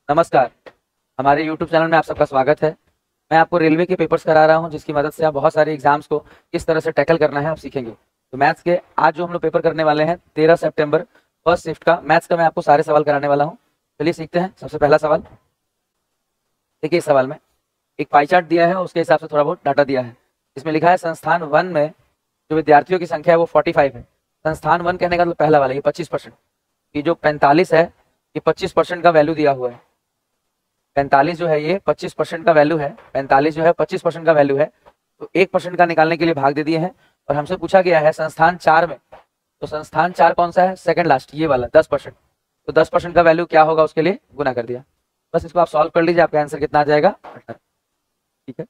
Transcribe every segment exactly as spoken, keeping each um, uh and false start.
नमस्कार, हमारे YouTube channel में आप सबका स्वागत है। मैं आपको रेलवे के पेपर्स करा रहा हूं, जिसकी मदद से आप बहुत सारे एग्जाम्स को किस तरह से टैकल करना है आप सीखेंगे। तो मैथ्स के आज जो हम लोग पेपर करने वाले हैं तेरह सितंबर फर्स्ट शिफ्ट का मैथ्स का, मैं आपको सारे सवाल कराने वाला हूं। चलिए सीखते हैं। सबसे पहला सवाल देखिए, इस सवाल में एक पाई चार्ट दिया है, उसके हिसाब से थोड़ा बहुत डाटा दिया है। इसमें लिखा है संस्थान वन में जो विद्यार्थियों की संख्या है वो पैंतालीस है। संस्थान वन कहने का मतलब पहला वाला, ये पच्चीस परसेंट, ये जो पैंतालीस है ये पच्चीस परसेंट का वैल्यू दिया हुआ है। पैंतालीस जो है ये पच्चीस परसेंट का वैल्यू है, पैंतालीस जो है पच्चीस परसेंट का वैल्यू है। तो एक परसेंट का निकालने के लिए भाग दे दिए हैं और हमसे पूछा गया है संस्थान चार में, तो संस्थान चार कौन सा है, सेकंड लास्ट ये वाला दस परसेंट। तो दस परसेंट का वैल्यू क्या होगा उसके लिए गुना कर दिया। बस इसको आप सॉल्व कर लीजिए, आपका आंसर कितना आ जाएगा, अठारह। ठीक है।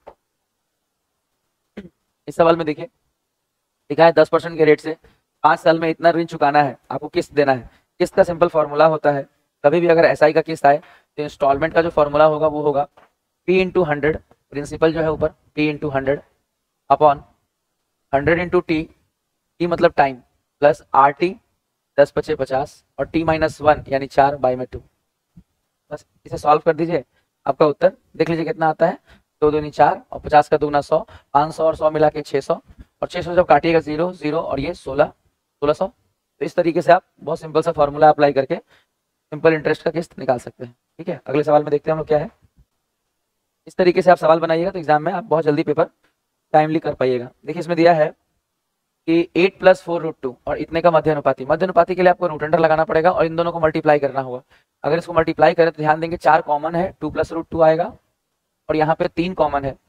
इस सवाल में देखिए लिखा है दस परसेंट के रेट से पांच साल में इतना ऋण चुकाना है, आपको किस्त देना है। किस्त का सिंपल फॉर्मूला होता है, कभी भी अगर एसआई का किस्त आए तो इंस्टॉलमेंट का जो फॉर्मूला होगा वो होगा पी इंटू हंड्रेड, प्रिंसिपल जो है ऊपर P into hundred upon hundred into T, T मतलब टाइम, प्लस आर टी, दस पचे पचास और टी माइनस वन यानी चार बाई में टू। बस इसे सॉल्व कर दीजिए, आपका उत्तर देख लीजिए कितना आता है। दो दूनी चार और पचास का दूना सौ, पाँच सौ और सौ मिला के छः सौ, और छः सौ जब काटिएगा जीरो जीरो और ये सोलह सोलह सौ। तो इस तरीके से आप बहुत सिंपल सा फॉर्मूला अप्लाई करके सिंपल इंटरेस्ट का किस्त निकाल सकते हैं। ठीक है, अगले सवाल में देखते हैं हम लोग क्या है। इस तरीके से आप सवाल बनाइएगा तो एग्जाम में आप बहुत जल्दी पेपर टाइमली कर पाइएगा। देखिए इसमें दिया है कि eight plus four root two और इतने का मध्य अनुपाती। मध्य अनुपाती के लिए आपको रूट अंडर लगाना पड़ेगा और इन दोनों को मल्टीप्लाई करना होगा। अगर इसको मल्टीप्लाई करें तो ध्यान देंगे चार कॉमन है, टू प्लस रूट टू आएगा, और यहाँ पे तीन कॉमन है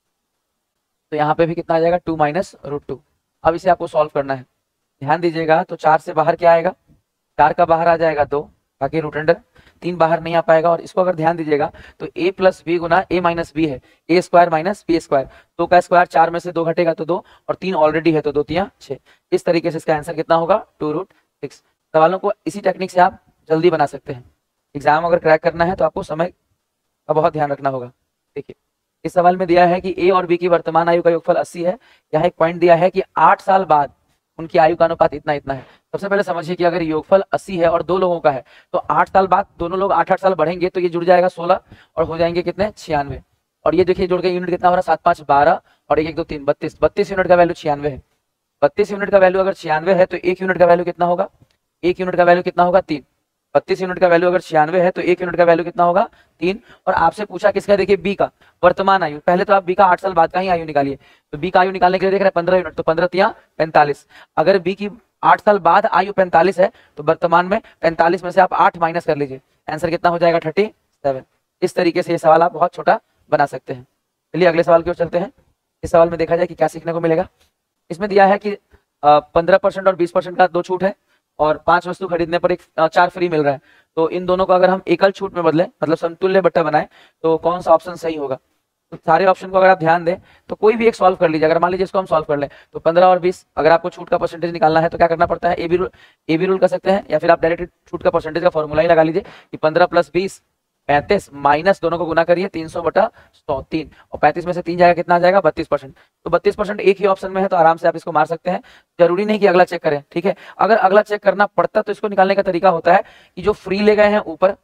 तो यहाँ पे भी कितना आ जाएगा, टू माइनस रूट टू। अब इसे आपको सॉल्व करना है, ध्यान दीजिएगा। तो चार से बाहर क्या आएगा, चार का बाहर आ जाएगा दो, बाकी रूट अंडर तीन बाहर नहीं आ पाएगा। और इसको अगर ध्यान दीजिएगा तो a प्लस बी गुना ए माइनस बी है, A square minus B square. दो का स्क्वायर चार में से दो घटेगा तो दो, और तीन ऑलरेडी है तो दो तिया छः। इस तरीके से इसका आंसर कितना होगा, टू रूट सिक्स। सवालों को इसी टेक्निक से आप जल्दी बना सकते हैं। एग्जाम अगर क्रैक करना है तो आपको समय का बहुत ध्यान रखना होगा। देखिए इस सवाल में दिया है कि ए और बी की वर्तमान आयु का योगफल अस्सी है। यहाँ एक पॉइंट दिया है कि आठ साल बाद उनकी आयु का अनुपात इतना इतना है। सबसे पहले समझिए कि अगर योगफल अस्सी है और दो लोगों का है तो आठ साल बाद दोनों लोग आठ आठ साल बढ़ेंगे तो ये जुड़ जाएगा सोलह और हो जाएंगे कितने, छियानवे। और ये देखिए जुड़ के यूनिट कितना हो रहा है, सात पाँच बारह और एक एक दो तीन बत्तीस। बत्तीस यूनिट का वैल्यू छियानवे है। बत्तीस यूनिट का वैल्यू अगर छियानवे है तो एक यूनिट का वैल्यू कितना होगा, एक यूनिट का वैल्यू कितना होगा, तीन। बत्तीस यूनिट का वैल्यू अगर छियानवे है तो एक यूनिट का वैल्यू कितना होगा, तीन। और आपसे पूछा किसका, देखिए बी का वर्तमान आयु। पहले तो आप बी का आठ साल बाद का ही आयु निकालिए। तो बी का आयु निकालने के लिए देख रहे हैं पंद्रह यूनिट, तो पंद्रह तिया पैंतालीस। अगर बी की आठ साल बाद आयु पैंतालीस है तो वर्तमान में पैंतालीस में से आप आठ माइनस कर लीजिए, आंसर कितना हो जाएगा, थर्टी सेवन। इस तरीके से ये सवाल आप बहुत छोटा बना सकते हैं। चलिए अगले सवाल की ओर चलते हैं। इस सवाल में देखा जाए कि क्या सीखने को मिलेगा। इसमें दिया है कि पंद्रह परसेंट और बीस परसेंट का दो छूट है और पांच वस्तु खरीदने पर एक चार फ्री मिल रहा है। तो इन दोनों को अगर हम एकल छूट में बदलें, मतलब समतुल्य बट्टा बनाए, तो कौन सा ऑप्शन सही होगा। तो सारे ऑप्शन को अगर आप ध्यान दें तो कोई भी एक सॉल्व कर लीजिए। अगर मान लीजिए इसको हम सॉल्व कर लें तो पंद्रह और बीस, अगर आपको छूट का परसेंटेज निकालना है तो क्या करना पड़ता है, A B rule A B rule कर सकते हैं, या फिर आप डायरेक्ट छूट का परसेंटेज का फॉर्मूला ही लगा लीजिए कि पंद्रह प्लस बीस पैंतीस माइनस दोनों को गुना करिए तीन सौ बटा सौ तीन, और पैंतीस में से तीन जाएगा कितना आ जाएगा, बत्तीस परसेंट। तो बत्तीस परसेंट एक ही ऑप्शन में है तो आराम से आप इसको मार सकते हैं, जरूरी नहीं कि अगला चेक करें। ठीक है, अगर अगला चेक करना पड़ता तो इसको निकालने का तरीका होता है कि जो फ्री ले गए हैं ऊपर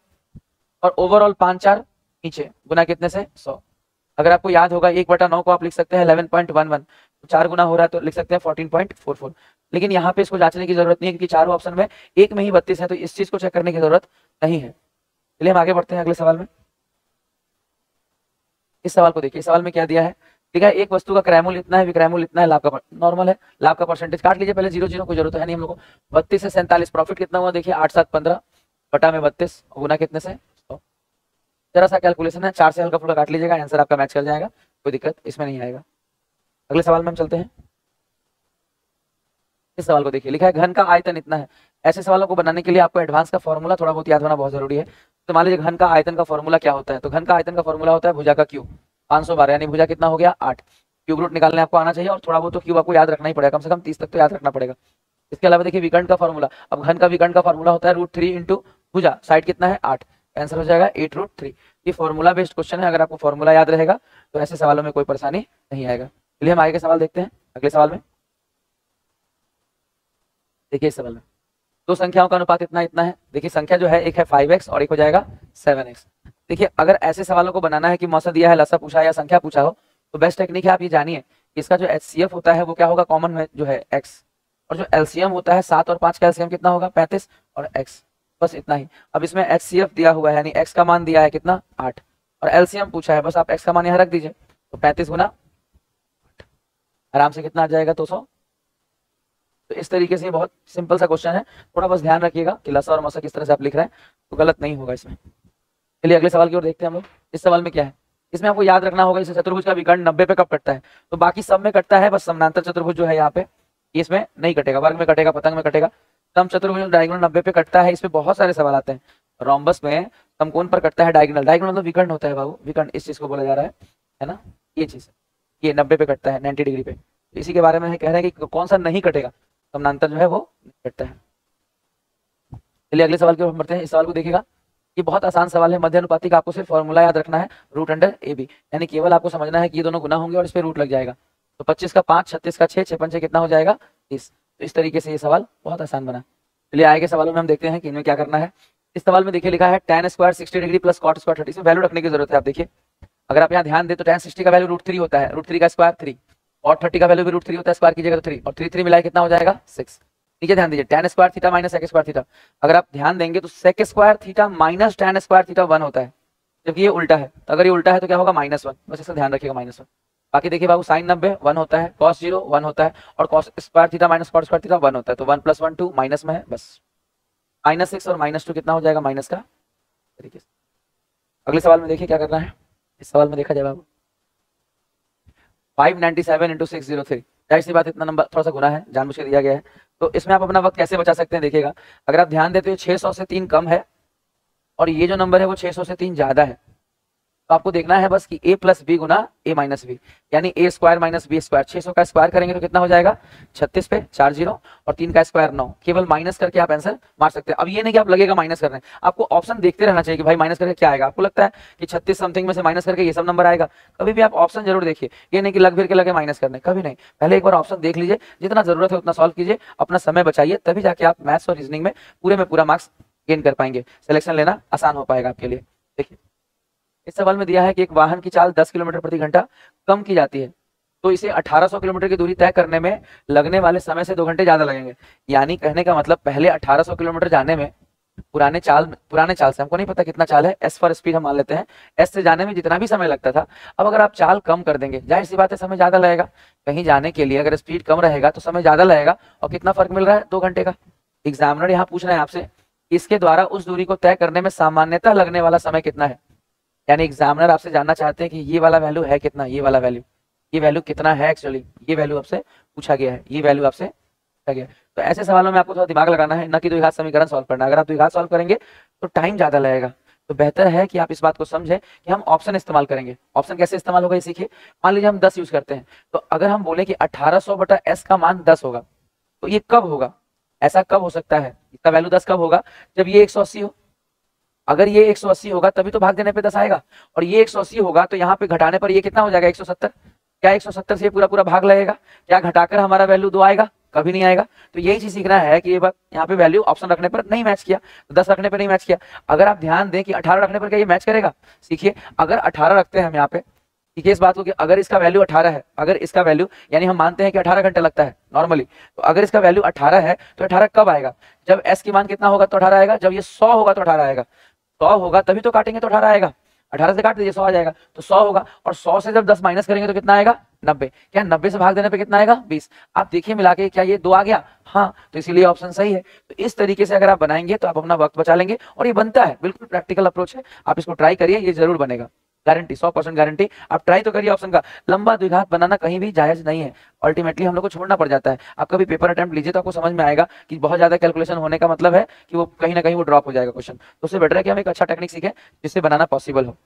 और ओवरऑल पांच चार नीचे, गुना कितने से, सौ। अगर आपको याद होगा एक बटा नौ को आप लिख सकते हैं इलेवन पॉइंट वन वन, तो चार गुना हो रहा है तो लिख सकते हैं फोर्टीन पॉइंट फोर फोर। लेकिन यहाँ पे इसको जांचने की जरूरत नहीं है क्योंकि चारों ऑप्शन में एक में ही बत्तीस है, तो इस चीज को चेक करने की जरूरत नहीं है। चलिए हम आगे बढ़ते हैं अगले सवाल में। इस सवाल को देखिए, इस सवाल में क्या दिया है, ठीक है, एक वस्तु का क्रय मूल्य इतना है, विक्रय मूल्य इतना है, लाभ का नॉर्मल है, लाभ का परसेंटेज काट लीजिए पहले, जीरो जीरो कोई जरूरत है नहीं हम लोग को। बत्तीस से सैंतालीस, प्रॉफिट कितना हुआ देखिए, आठ सात पंद्रह बटा में बत्तीस, गुना कितने से, सौ। जरा सा कैलकुलेशन है, चार से हल्का फुल्का काट लीजिएगा, आंसर आपका मैच कर जाएगा, कोई दिक्कत इसमें नहीं आएगा। अगले सवाल में हम चलते हैं। इस सवाल को देखिए, लिखा है घन का आयतन इतना है। ऐसे सवालों को बनाने के लिए आपको एडवांस का फॉर्मूला थोड़ा बहुत याद होना बहुत जरूरी है। तो मान लीजिए घन का आयतन का फॉर्मूला क्या होता है, तो घन का आयतन का फॉर्मूला होता है भुजा का क्यूब, पाँच सौ बारह, यानी भुजा कितना हो गया, आठ। क्यूब रूट निकालने आपको आना चाहिए और थोड़ा बहुत तो क्यूब आपको याद रखना ही पड़ेगा, कम से कम तीस तक तो याद रखना पड़ेगा। इसके अलावा देखिए विकर्ण का फॉर्मूला, अब घन का विकर्ण का फॉर्मूला होता है रूट थ्री इंटू भुजा, साइड कितना है, आठ, आंसर हो जाएगा एट रूट थ्री। ये फॉर्मूला बेस्ड क्वेश्चन है, अगर आपको फॉर्मूला याद रहेगा तो ऐसे सवालों में कोई परेशानी नहीं आएगा। चलिए हम आगे के सवाल देखते हैं। अगले सवाल में देखिए, इस सवाल में दो संख्याओं का अनुपात इतना इतना है। देखिए संख्या जो है एक है फाइव एक्स और एक हो जाएगा सेवन एक्स। देखिए अगर ऐसे सवालों को बनाना है कि मौसा दिया है, लसा पूछा या संख्या पूछा हो, तो बेस्ट टेक्निक है आप ये जानिए, इसका जो एच सी एफ होता है वो क्या होगा, कॉमन में जो है एक्स, और जो एलसीएम होता है सात और पांच का एलसीएम कितना होगा, पैंतीस और एक्स, बस इतना ही। अब इसमें एच सी एफ दिया हुआ है, यानी एक्स का मान दिया है कितना, आठ, और एलसीएम पूछा है, बस आप एक्स का मान यहाँ रख दीजिए, तो पैंतीस गुना आराम से कितना आ जाएगा, दो सौ। तो इस तरीके से बहुत सिंपल सा क्वेश्चन है, थोड़ा बस ध्यान रखिएगा कि लसा और मसा किस तरह से आप लिख रहे हैं तो गलत नहीं होगा इसमें। चलिए अगले सवाल की ओर देखते हैं हम लोग। इस सवाल में क्या है, इसमें आपको याद रखना होगा इसे चतुर्भुज का विकर्ण नब्बे पे कब कटता है, तो बाकी सब में कटता है, बस समानांतर चतुर्भुज जो है यहाँ पे इसमें नहीं कटेगा, वर्ग में कटेगा, पतंग में कटेगा, सम चतुर्भुज डायगोनल नब्बे पे कटता है। इसमें बहुत सारे सवाल आते हैं। रोम्बस में समकोण पर कटता है डायगोनल, डायगोनल मतलब विकर्ण होता है बाबू, विकर्ण इस चीज को बोला जा रहा है है ना, ये चीज ये नब्बे पे कटता है, नब्बे डिग्री पे, तो इसी के बारे में कह रहे हैं कि कौन सा नहीं कटेगा, समानांतर जो है वो कटता है। चलिए अगले सवाल की ओर बढ़ते हैं। इस सवाल को देखिएगा, ये बहुत आसान सवाल है, मध्य अनुपाती का आपको सिर्फ फॉर्मूला याद रखना है, रूट अंडर ए बी, यानी केवल आपको समझना है कि ये दोनों गुना होंगे और इस पे रूट लग जाएगा, तो पच्चीस का पांच, छत्तीस का छह, छह पंचे कितना हो जाएगा, तीस। तो इस तरीके से ये सवाल बहुत आसान बना। चलिए आगे के सवालों में हम देखते हैं कि इनमें क्या करना है। इस सवाल में देखिए लिखा है tan square sixty degree plus cot square thirty, इसमें वैल्यू रखने की जरूरत है। आप देखिए अगर आप यहाँ ध्यान दें तो tan सिक्सटी का वैल्यू रूट थ्री होता है, रूट थ्री का स्क्वायर थ्री, और थर्टी का वैल्यू भी रूट थ्री होता है, स्क्वायर कीजिएगा तो थ्री, और थ्री थ्री मिलाए कितना हो जाएगा, सिक्स। नीचे ध्यान दीजिए tan square theta minus sec square theta, अगर आप ध्यान देंगे तो sec square theta minus tan square theta one होता है, जबकि ये उल्टा है, तो अगर ये उल्टा है तो क्या होगा, माइनस वन, बस इसका ध्यान रखिएगा, माइनस वन। बाकी देखिए बाबू साइन नब्बे वन होता है, कॉस जीरो वन होता है, और cos square theta minus cot square theta one होता है, तो one plus one two, minus में है, बस माइनस सिक्स और माइनस टू कितना हो जाएगा, माइनस का तरीके से। अगले सवाल में देखिए क्या करना है। इस सवाल में देखा जाए बाबू five ninety seven into six zero three, जाहिर सी बात इतना नंबर थोड़ा सा गुना है, जानबूझ के दिया गया है, तो इसमें आप अपना वक्त कैसे बचा सकते हैं देखिएगा। अगर आप ध्यान देते हो छह सौ से तीन कम है और ये जो नंबर है वो छह सौ से तीन ज्यादा है, तो आपको देखना है बस कि a प्लस बी गुना ए माइनस बी, यानी A square minus B square, छह सौ का स्क्वायर करेंगे तो कितना हो जाएगा, छत्तीस पे चार जीरो, और तीन का स्क्वायर नौ, केवल माइनस करके आप आंसर मार सकते हैं। अब ये नहीं कि आप लगेगा माइनस कर रहे हैं, आपको ऑप्शन देखते रहना चाहिए कि भाई माइनस करके क्या आएगा। आपको लगता है कि छत्तीस समथिंग में से माइनस करके ये सब नंबर आएगा, कभी भी आप ऑप्शन जरूर देखिए, ये नहीं कि लग फिर के लगे माइनस करने, कभी नहीं, पहले एक बार ऑप्शन देख लीजिए, जितना जरूरत है उतना सॉल्व कीजिए, अपना समय बचाइए, तभी जाके आप मैथ्स और रीजनिंग में पूरे में पूरा मार्क्स गेन कर पाएंगे, सिलेक्शन लेना आसान हो पाएगा आपके लिए। देखिए इस सवाल में दिया है कि एक वाहन की चाल दस किलोमीटर प्रति घंटा कम की जाती है, तो इसे अठारह सौ किलोमीटर की दूरी तय करने में लगने वाले समय से दो घंटे ज्यादा लगेंगे। यानी कहने का मतलब पहले अठारह सौ किलोमीटर जाने में पुराने चाल पुराने चाल से, हमको नहीं पता कितना चाल है, एस फॉर स्पीड हम मान लेते हैं, एस से जाने में जितना भी समय लगता था, अब अगर आप चाल कम कर देंगे, जाहिर सी बात है समय ज्यादा लगेगा। कहीं जाने के लिए अगर स्पीड कम रहेगा तो समय ज्यादा लगेगा, और कितना फर्क मिल रहा है, दो घंटे का। एग्जामिनर यहाँ पूछ रहे हैं आपसे, इसके द्वारा उस दूरी को तय करने में सामान्यतः लगने वाला समय कितना है, यानी एग्जामिनर आपसे जानना चाहते हैं कि ये वाला वैल्यू है कितना, ये वाला वैल्यू, ये वैल्यू कितना है, एक्चुअली ये वैल्यू आपसे पूछा गया है, ये वैल्यू आपसे पूछा गया है। तो ऐसे सवालों में आपको थोड़ा दिमाग लगाना है, न कि द्विघात समीकरण सॉल्व करना। अगर आप द्विघात सॉल्व करेंगे तो टाइम ज्यादा लगेगा, तो बेहतर है कि आप इस बात को समझें कि हम ऑप्शन इस्तेमाल करेंगे। ऑप्शन कैसे इस्तेमाल होगा ये सीखिए। मान लीजिए हम दस यूज करते हैं, तो अगर हम बोले कि अठारह सौ बटा एस का मान दस होगा, तो ये कब होगा, ऐसा कब हो सकता है, इसका वैल्यू दस कब होगा, जब ये एक सौ अस्सी हो। अगर ये एक सौ अस्सी होगा तभी तो भाग देने पे दस आएगा, और ये एक सौ अस्सी होगा तो यहाँ पे घटाने पर ये कितना हो जाएगा, एक सौ सत्तर। क्या एक सौ सत्तर से पूरा पूरा भाग लगेगा, क्या घटाकर हमारा वैल्यू दो आएगा, कभी नहीं आएगा। तो यही चीज सीखना है कि ये बात यहाँ पे वैल्यू ऑप्शन रखने पर नहीं मैच किया, तो दस रखने पर नहीं मैच किया। अगर आप ध्यान दें कि अठारह रखने पर क्या ये मैच करेगा, सीखिए। अगर अठारह रखते हैं हम यहाँ पे, ठीक है, इस बात को कि अगर इसका वैल्यू अठारह है, अगर इसका वैल्यू, यानी हम मानते हैं कि अठारह घंटे लगता है नॉर्मली, तो अगर इसका वैल्यू अठारह है तो अठारह कब आएगा, जब एस की मान कितना होगा तो अठारह आएगा, जब ये सौ होगा तो अठारह आएगा, सौ होगा तभी तो काटेंगे तो अठारह आएगा, अठारह से काट दीजिए सौ आ जाएगा, तो सौ होगा, और सौ से जब दस माइनस करेंगे तो कितना आएगा, नब्बे। क्या नब्बे से भाग देने पे कितना आएगा, बीस। आप देखिए मिला के, क्या ये दो आ गया, हाँ, तो इसीलिए ऑप्शन सही है। तो इस तरीके से अगर आप बनाएंगे तो आप अपना वक्त बचा लेंगे, और ये बनता है, बिल्कुल प्रैक्टिकल अप्रोच है, आप इसको ट्राई करिए, ये जरूर बनेगा, गारंटी, सौ परसेंट गारंटी। आप ट्राई तो करिए ऑप्शन का। लंबा द्विघात बनाना कहीं भी जायज नहीं है, अल्टीमेटली हम लोग को छोड़ना पड़ जाता है। आप कभी पेपर अटेम्प्ट लीजिए तो आपको समझ में आएगा कि बहुत ज्यादा कैलकुलेशन होने का मतलब है कि वो कहीं ना कहीं वो ड्रॉप हो जाएगा क्वेश्चन। तो उससे बेटर है कि हम एक अच्छा टेक्निक सीखें जिससे बनाना पॉसिबल हो।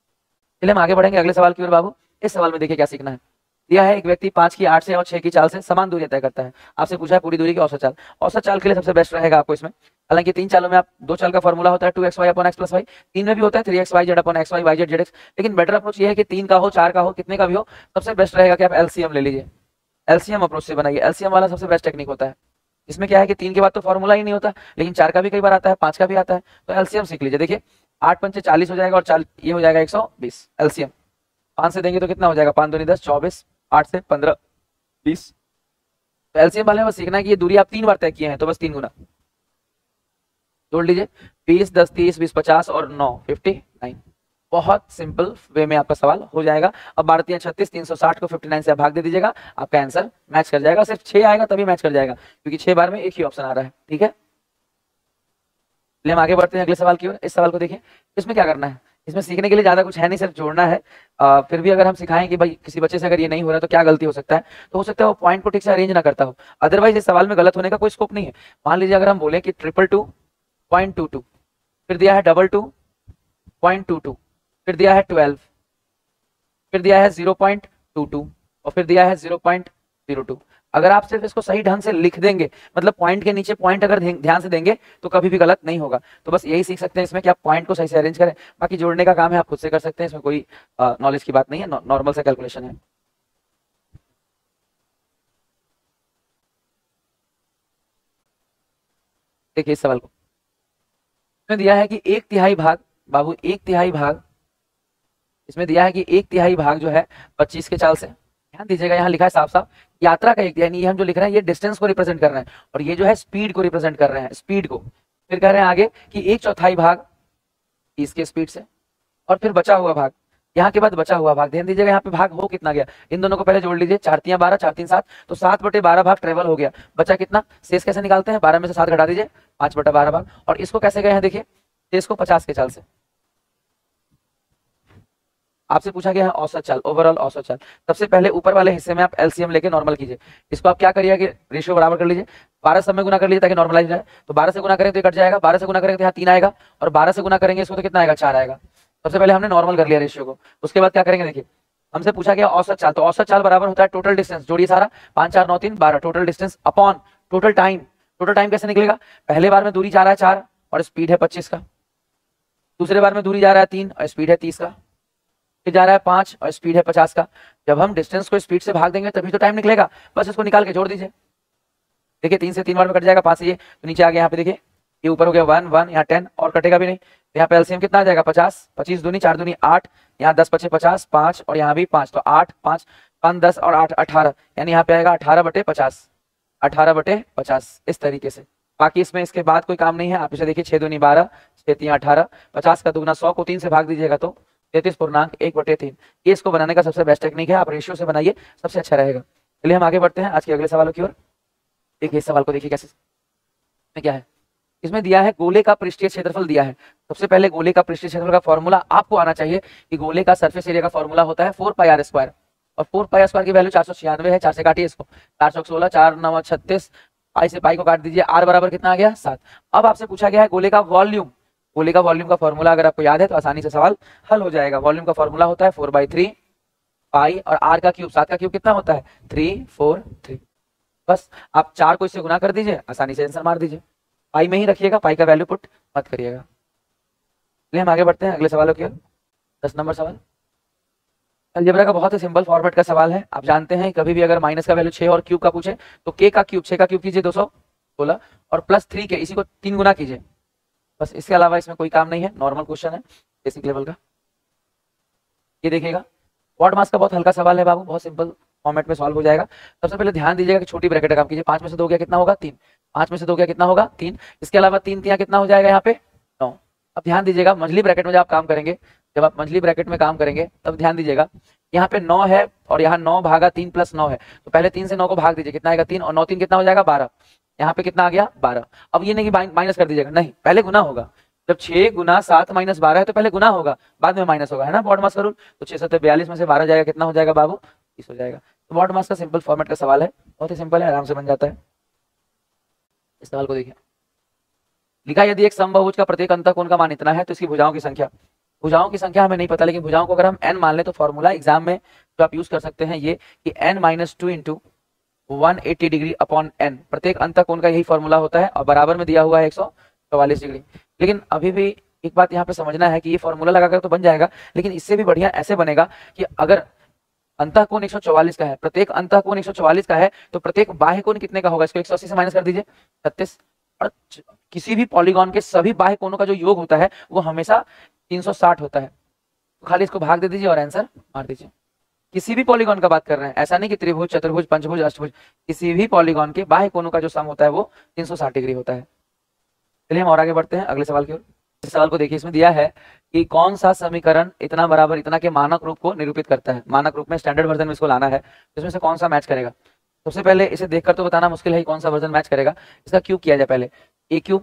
चलिए हम आगे बढ़ेंगे अगले सवाल की ओर बाबू। इस सवाल में देखिए क्या सीखना है। दिया है एक व्यक्ति पांच की, आठ से और छह की चाल से समान दूरी तय करता है। आपसे पूछा है पूरी दूरी की औसत चाल। औसत चाल के लिए सबसे बेस्ट रहेगा आपको इसमें, हालांकि तीन चालों में आप दो चाल का फॉर्मूला होता है two X Y upon X plus Y, तीन में भी होता है three X Y Z upon X Y Y Z Z X, लेकिन बेटर अप्रोच ये है कि तीन का हो, चार का हो, कितने का भी हो, सबसे बेस्ट रहेगा कि आप एलसीएम ले लीजिए। एलसीएम अप्रोच से बनाइए, एलसीएम वाला सबसे बेस्ट टेक्निक होता है। इसमें क्या है कि तीन के बाद तो फॉर्मूला ही नहीं होता, लेकिन चार का भी कई बार आता है, पांच का भी आता है, तो एलसीएम सीख लीजिए। देखिए आठ पंचे चालीस हो जाएगा और चाल ये हो जाएगा एक सौ बीस एलसीएम। पांच से देंगे तो कितना हो जाएगा, पांच दूनी दस, चौबीस, आठ से पंद्रह, बीस। तो एलसीएम वाले में बस सीखना है कि ये दूरी आप तीन बार तय किए हैं, तो बस तीन गुना जोड़ लीजिए। बीस, दस, तीस, बीस, पचास और नौ, फिफ्टी नाइन। बहुत सिंपल वे में आपका सवाल हो जाएगा। अब बारह तीन छत्तीस, तीन सौ साठ को फिफ्टी नाइन से आप भाग दे दीजिएगा, आपका आंसर मैच कर जाएगा। सिर्फ छह आएगा तभी मैच कर जाएगा, क्योंकि छह बार में एक ही ऑप्शन आ रहा है। ठीक है, चलिए हम आगे बढ़ते हैं अगले सवाल की ओर। इस सवाल को देखिए, इसमें क्या करना है, इसमें सीखने के लिए ज्यादा कुछ है नहीं, सिर्फ जोड़ना है। आ, फिर भी अगर हम सिखाएं कि भाई किसी बच्चे से अगर ये नहीं हो रहा तो क्या गलती हो सकता है, तो हो सकता है वो पॉइंट को ठीक से अरेंज ना करता हो। अदरवाइज इस सवाल में गलत होने का कोई स्कोप नहीं है। मान लीजिए अगर हम बोले कि triple two point two two, फिर दिया है double two point two two, फिर दिया है ट्वेल्व, फिर दिया है जीरो पॉइंट टू टू और फिर दिया है जीरो पॉइंट जीरो टू। अगर आप सिर्फ इसको सही ढंग से लिख देंगे, मतलब पॉइंट के नीचे पॉइंट अगर ध्यान से देंगे तो कभी भी गलत नहीं होगा। तो बस यही सीख सकते हैं इसमें कि आप पॉइंट को सही से अरेंज करें। बाकी जोड़ने का काम है, आप खुद से कर सकते हैं, इसमें कोई नॉलेज की बात नहीं है, नॉर्मल सा कैलकुलेशन है। देखिए इस सवाल को इसमें दिया है कि एक तिहाई भाग, बाबू एक तिहाई भाग, इसमें दिया है कि एक तिहाई भाग जो है पच्चीस के चाल से, ध्यान दीजिएगा यहाँ लिखा है साफ साफ यात्रा का एक, यानी ये हम जो लिख रहे हैं ये डिस्टेंस को रिप्रेजेंट कर रहे हैं और ये जो है स्पीड को रिप्रेजेंट कर रहे हैं, स्पीड को। फिर कह रहे हैं आगे कि एक चौथाई भाग तीस के स्पीड से, और फिर बचा हुआ भाग, यहाँ के बाद बचा हुआ भाग, ध्यान दीजिएगा यहाँ पे भाग हो कितना गया, इन दोनों को पहले जोड़ लीजिए। चार तियां बारह, चार तीन सात, तो सात बटे बारह भाग ट्रेवल हो गया, बचा कितना, शेष कैसे निकालते हैं, बारह में से सात घटा दीजिए, पांच बटा बारह भाग। और इसको कैसे गए हैं देखिए, शेष को पचास के चाल से। आपसे पूछा गया है औसत चाल, ओवरऑल औसत चाल। सबसे पहले ऊपर वाले हिस्से में आप एलसीएम लेके नॉर्मल कीजिए। इसको आप क्या करिए कि रेशियो बराबर कर लीजिए, बारह सब में गुना कर लीजिए ताकि नॉर्मलाइज जाए। तो बारह से गुना करेंगे तो ये कट जाएगा, बारह से गुना करेंगे तो यहाँ तीन आएगा, और बारह से गुना करेंगे इसको तो कितना आएगा, चार आएगा। सबसे पहले हमने नॉर्मल कर लिया रेशियो को। उसके बाद क्या करेंगे देखिए, हमसे पूछा गया औसत चाल, तो औसत चाल बराबर होता है टोटल डिस्टेंस, जोड़िए सारा, पांच चार नौ तीन बारह, total distance upon total time. Total time कैसे निकलेगा, पहले बार में दूरी जा रहा है चार और स्पीड है पच्चीस का, दूसरे बार में दूरी जा रहा है तीन और स्पीड है तीस का, फिर जा रहा है पांच और स्पीड है पचास का। जब हम डिस्टेंस को स्पीड से भाग देंगे तभी तो टाइम निकलेगा, बस इसको निकाल के जोड़ दीजिए। देखिए तीन से तीन बार में कट जाएगा, पांच से ये तो नीचे आ गया, यहाँ पे देखिए ये ऊपर हो गया वन वन, यहाँ टेन और कटेगा भी नहीं। तो यहाँ पे एलसीएम कितना आ जाएगा, पचास, पच्चीस दूनी चार दूनी आठ, यहाँ दस पचे पचास, पांच और यहाँ भी पांच, तो आठ पांच पांच दस और आठ अठारह, यानी यहाँ पे आएगा अठारह बटे पचास, अठारह बटे पचास इस तरीके से। बाकी इसमें इसके बाद कोई काम नहीं है, आप इसे देखिए छह दूनी बारह, छह तीन अठारह, पचास का दुगना सौ को तीन से भाग दीजिएगा तो तैतीस पूर्णांक एक बटे तीन। ये इसको बनाने का सबसे बेस्ट टेक्निक है, आप रेशियो से बनाइए, सबसे अच्छा रहेगा। चलिए हम आगे बढ़ते हैं आज के अगले सवालों की ओर। देखिए इस सवाल को देखिए कैसे, में क्या है, इसमें दिया है गोले का पृष्ठीय क्षेत्रफल दिया है। सबसे पहले गोले का पृष्ठीय क्षेत्रफल का फॉर्मूला आपको आना चाहिए कि गोले का सरफेस एरिया का फॉर्मूला होता है फोर पाई आर स्क्वायर, और फोर पाई आर स्क्वायर की वैल्यू चार सौ छियानवे है, चार से काटिए इसको, चार सौ सोलह, चार नौ छत्तीस, पाई से पाई को काट दीजिए, आर बराबर कितना आ गया, सात। अब आपसे पूछा गया है गोले का वॉल्यूम, गोले का वॉल्यूम का फॉर्मूला अगर आपको याद है तो आसानी से सवाल हल हो जाएगा। वॉल्यूम का फॉर्मूला होता है फोर बाई थ्री पाई और आर का क्यूब, सात का क्यूब कितना होता है, थ्री फोर थ्री। बस आप चार को इससे गुना कर दीजिए, आसानी से आंसर मार दीजिए। पाई में ही रखिएगा, पाई का वैल्यू पुट मत करिएगा। चलिए हम आगे बढ़ते हैं अगले सवालों की ओर। दस नंबर सवाल अलजेब्रा का बहुत ही सिंपल फॉर्मेट का सवाल है। आप जानते हैं कभी भी अगर माइनस का वैल्यू छह और क्यूब का पूछे तो के का क्यूब, छह का क्यूब कीजिए दो सौ सोलह और प्लस थ्री के इसी को तीन गुना कीजिए, बस। इसके अलावा इसमें कोई काम नहीं है, नॉर्मल क्वेश्चन है बेसिक लेवल का। ये देखिएगा क्वाड मास का बहुत हल्का सवाल है बाबू, बहुत सिंपल फॉर्मेट में सॉल्व हो जाएगा। सबसे पहले ध्यान दीजिएगा कि छोटी ब्रैकेट का काम कीजिए, पांच में से दो गया कितना होगा, तीन, पांच में से दो गया कितना होगा, तीन। इसके अलावा तीन तिया कितना हो जाएगा यहाँ पे, नौ। अब ध्यान दीजिएगा मंझली ब्रैकेट में जब आप काम करेंगे, जब आप मंझली ब्रैकेट में काम करेंगे तब ध्यान दीजिएगा यहाँ पे नौ है और यहाँ नौ भागा तीन प्लस नौ है, तो पहले तीन से नौ को भाग दीजिए, कितना आएगा, तीन, और नौ तीन कितना हो जाएगा, बारह। यहाँ पे कितना आ गया, बारह। अब ये नहीं कि माइनस कर दीजिएगा, नहीं, पहले गुना होगा। जब छह गुना सात माइनस बारह है तो पहले गुना होगा, बाद में माइनस होगा, है ना, बॉड मास का रूल। तो छह सत्तर बयालीस में से बारह जाएगा, कितना हो जाएगा बाबू, तीस हो जाएगा। तो बॉड मास का सिंपल फॉर्मेट का सवाल है, बहुत ही सिंपल है, आराम से बन जाता है। इस सवाल को देखिए, लिखा यदि एक समबाहुभुज का प्रत्येक अंतःकोण का मान इतना है तो इसकी भुजाओं की संख्या, भुजाओं की संख्या हमें नहीं पता, लेकिन भुजाओं को अगर हम n मान लें तो फॉर्मूला एग्जाम में जो आप यूज कर सकते हैं ये कि n minus two into one eighty degree upon n, प्रत्येक अंतःकोण का यही फॉर्मूला होता है, और बराबर में दिया हुआ है एक सौ चौवालीस डिग्री। लेकिन अभी भी एक बात यहाँ पे समझना है कि ये फॉर्मूला लगाकर तो बन जाएगा, लेकिन इससे भी बढ़िया ऐसे बनेगा कि अगर अंतःकोण एक सौ चौवालीस का है, प्रत्येक अंतःकोण एक सौ चौवालीस का है, तो प्रत्येक बाह्य कोण कितने का होगा, इसको एक सौ अस्सी से माइनस कर दीजिए, छत्तीस। और किसी भी पॉलीगॉन के सभी बाह्य कोणों का जो योग होता है वो हमेशा तीन सौ साठ होता है। तो खाली इसको भाग दे दीजिए और आंसर मार दीजिए। किसी भी पॉलीगॉन का बात कर रहे हैं, ऐसा नहीं कि त्रिभुज, चतुर्भुज, पंचभुज, अष्टभुज, किसी भी पॉलीगॉन के बाह्य कोणों का जो सम होता है वो तीन सौ साठ डिग्री होता है। चलिए हम और आगे बढ़ते हैं अगले सवाल की ओर। इस सवाल को देखिए, इसमें दिया है कि कौन सा समीकरण इतना बराबर इतना के मानक रूप को निरूपित करता है। मानक रूप में, स्टैंडर्ड वर्जन में इसको लाना है, इसमें से कौन सा मैच करेगा। सबसे पहले इसे देखकर तो बताना मुश्किल है कौन सा वर्जन मैच करेगा। इसका क्यूब किया जाए पहले, A cube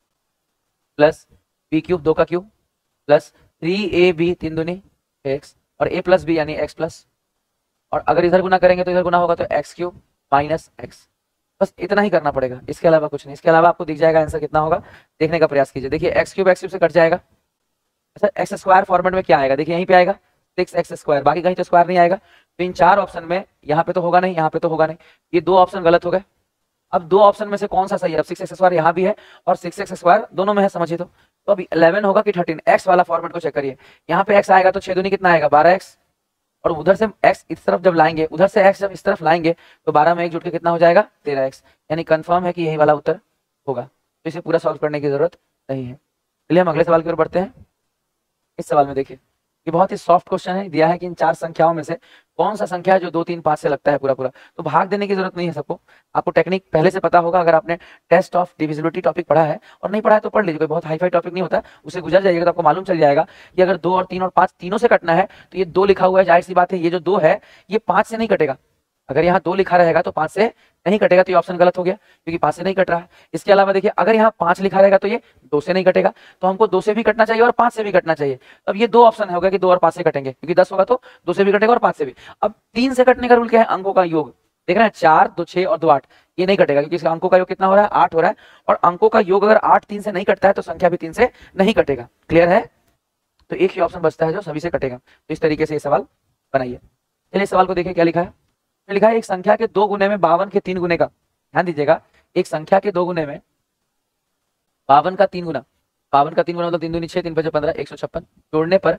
plus B cube दो का cube plus three A B तीन दूनी एक्स और ए प्लस बी यानी एक्स प्लस, और अगर इधर गुना करेंगे तो इधर गुना होगा तो एक्स क्यूब माइनस एक्स। बस इतना ही करना पड़ेगा, इसके अलावा कुछ नहीं। इसके अलावा आपको दिख जाएगा आंसर कितना होगा, देखने का प्रयास कीजिए। देखिए एक्स क्यूब एक्स क्यूब से कट जाएगा। अच्छा, एक्स स्क्वायर फॉर्मेट में क्या आएगा, देखिए यहीं पे आएगा सिक्स एक्स स्क्वायर, बाकी कहीं तो स्क्वायर नहीं आएगा। तो इन चार ऑप्शन में यहाँ पे तो होगा नहीं, यहाँ पे तो होगा नहीं, ये दो ऑप्शन गलत हो गए। अब दो ऑप्शन में से कौन सा सही है, अब सिक्स एक्स स्क्वायर यहाँ भी है और सिक्स एक्स स्क्वायर दोनों में है, समझिए। तो तो अभी इलेवन होगा कि थर्टीन, एक्स वाला फॉर्मेट को चेक करिए। यहाँ पे एक्स आएगा तो छह दूनी कितना आएगा बारह एक्स, और उधर से x इस तरफ जब लाएंगे, उधर से x जब इस तरफ लाएंगे तो बारह में एक जुट के कितना हो जाएगा तेरह एक्स, यानी कंफर्म है कि यही वाला उत्तर होगा। तो इसे पूरा सॉल्व करने की जरूरत नहीं है। चलिए हम अगले सवाल की ओर बढ़ते हैं। इस सवाल में देखिए, ये बहुत ही सॉफ्ट क्वेश्चन है। दिया है कि इन चार संख्याओं में से कौन सा संख्या है जो दो तीन पांच से लगता है पूरा पूरा। तो भाग देने की जरूरत नहीं है सबको, आपको टेक्निक पहले से पता होगा। अगर आपने टेस्ट ऑफ डिविजिबिलिटी टॉपिक पढ़ा है, और नहीं पढ़ा है तो पढ़ लीजिए, कोई बहुत हाई फाई टॉपिक नहीं होता, उसे गुजर जाइएगा तो आपको मालूम चल जाएगा कि अगर दो और तीन और पांच तीनों से कटना है तो ये दो लिखा हुआ है, जाहिर सी बात है ये जो दो है ये पांच से नहीं कटेगा। अगर यहाँ दो लिखा रहेगा तो पांच से नहीं कटेगा, तो ये ऑप्शन गलत हो गया क्योंकि पांच से नहीं कट रहा है। इसके अलावा देखिए, अगर यहाँ पांच लिखा रहेगा तो ये दो से नहीं कटेगा, तो हमको दो से भी कटना चाहिए और पांच से भी कटना चाहिए। अब ये दो ऑप्शन होगा कि दो और पांच से कटेंगे, क्योंकि दस होगा तो दो से भी कटेगा और पांच से भी। अब तीन से कटने का रूल क्या है, अंकों का योग। देख रहे हैं, चार दो छह और दो आठ, ये नहीं कटेगा क्योंकि इसका अंकों का योग कितना हो रहा है, आठ हो रहा है। और अंकों का योग अगर आठ तीन से नहीं कटता है तो संख्या भी तीन से नहीं कटेगा। क्लियर है, तो एक ही ऑप्शन बचता है जो सभी से कटेगा। तो इस तरीके से ये सवाल बनाइए। चलिए सवाल को देखिए क्या लिखा है। लिखा है एक संख्या के दो गुने में बावन के तीन गुने का, ध्यान दीजिएगा, एक संख्या के दो गुने में बावन का तीन गुना, बावन का तीन गुना मतलब तीन दूनी छह, तीन पचे पंद्रह, एक सौ छप्पन, जोड़ने पर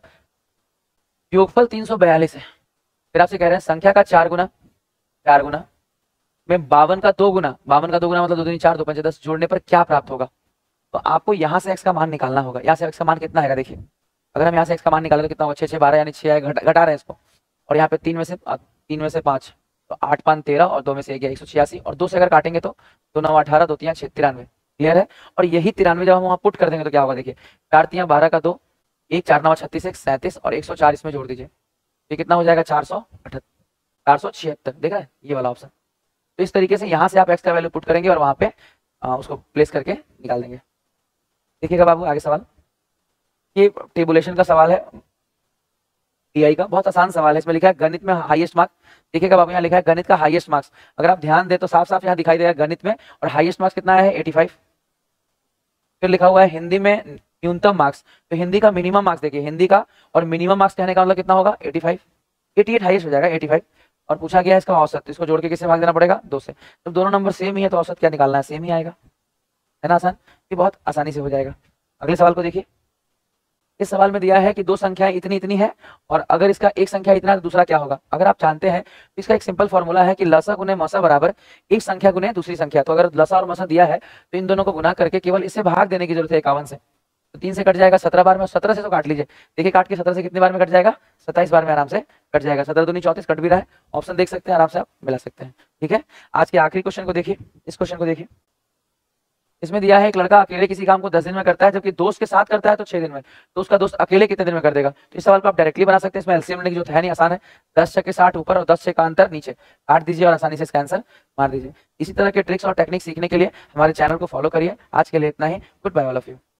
योगफल तीन सौ बयालीस है। फिर आपसे कह रहे हैं संख्या का चार गुना, चार गुना में बावन का दो गुना, बावन का दो गुना मतलब दो दूनी चार, दो पंचे दस, जोड़ने पर क्या प्राप्त होगा। तो आपको यहाँ से एक्स का मान निकालना होगा। यहाँ से एक्स का मान कितना आएगा, देखिए अगर हम यहाँ से एक्स का मान निकालें तो कितना होगा, छह छह बारह यानी छह आएगा, घटा रहे हैं इसको, और यहाँ पे तीन में से तीन में से पांच तो आठ पांच तेरह और दो में से एक गया एक सौ छियासी, और दो से अगर काटेंगे तो दो नौ अठारह, दो तियां छह, तिरानवे। क्लियर है, और यही तिरानवे जब हम वहां पुट कर देंगे तो क्या होगा, देखिए चार तियां बारह का दो, एक चार नौ छत्तीस, एक सैंतीस और एक सौ चार इसमें जोड़ दीजिए, ये कितना हो जाएगा चार सौ अठहत्तर, चार सौ छिहत्तर। देखा है ये वाला ऑप्शन। तो इस तरीके से यहाँ से आप एक्स का वैल्यू पुट करेंगे और वहां पे आ, उसको प्लेस करके निकाल देंगे। देखिएगा बाबू आगे सवाल, ये टेबुलेशन का सवाल है, टीआई का बहुत आसान सवाल है। इसमें लिखा है गणित में हाईएस्ट मार्क्स। देखिएगा बाबू यहाँ लिखा है गणित का हाईएस्ट मार्क्स, अगर आप ध्यान दें तो साफ साफ यहाँ दिखाई देगा गणित में, और हाईएस्ट मार्क्स कितना है पचासी। फिर लिखा हुआ है हिंदी में न्यूनतम मार्क्स, तो हिंदी का मिनिमम मार्क्स देखिए, हिंदी का और मिनिमम मार्क्स कहने का मतलब कितना होगा पचासी, अठासी हाईएस्ट हो जाएगा पचासी। और पूछा गया है इसका औसत, इसको जोड़ के किससे भाग देना पड़ेगा, दो से। तो दोनों नंबर सेम ही है तो औसत क्या निकालना है, सेम ही आएगा, है ना आसान, ये बहुत आसानी से हो जाएगा। अगले सवाल को देखिए, इस सवाल में दिया है कि दो संख्याएं इतनी इतनी है और अगर इसका एक संख्या इतना तो दूसरा क्या होगा। अगर आप जानते हैं तो इसका एक सिंपल फॉर्मूला है कि लसा गुने मसा बराबर एक संख्या गुने दूसरी संख्या। तो अगर लसा और मसा दिया है तो इन दोनों को गुना करके केवल इससे भाग देने की जरूरत है इक्यावन से। तो तीन से कट जाएगा सत्रह बार में, सत्रह से तो काट लीजिए, देखिए काट के सत्रह से कितने बार में कट जाएगा, सत्ताईस बार में आराम से कट जाएगा। सत्रह दूनी चौतीस, कट भी रहा है, ऑप्शन देख सकते हैं आराम से आप मिला सकते हैं। ठीक है, आज के आखिरी क्वेश्चन को देखिए, इस क्वेश्चन को देखिए, इसमें दिया है एक लड़का अकेले किसी काम को दस दिन में करता है जबकि दोस्त के साथ करता है तो छह दिन में, तो उसका दोस्त अकेले कितने दिन में कर देगा। तो इस सवाल को आप डायरेक्टली बना सकते हैं, इसमें एलसीएम लेने की जरूरत है नहीं, आसान है। दस छह के साठ ऊपर और दस छह का अंतर नीचे, काट दीजिए और आसानी से इसका आंसर मार दीजिए। इसी तरह के ट्रिक्स और टेक्निक सीखने के लिए हमारे चैनल को फॉलो करिए। आज के लिए इतना ही, goodbye all of you.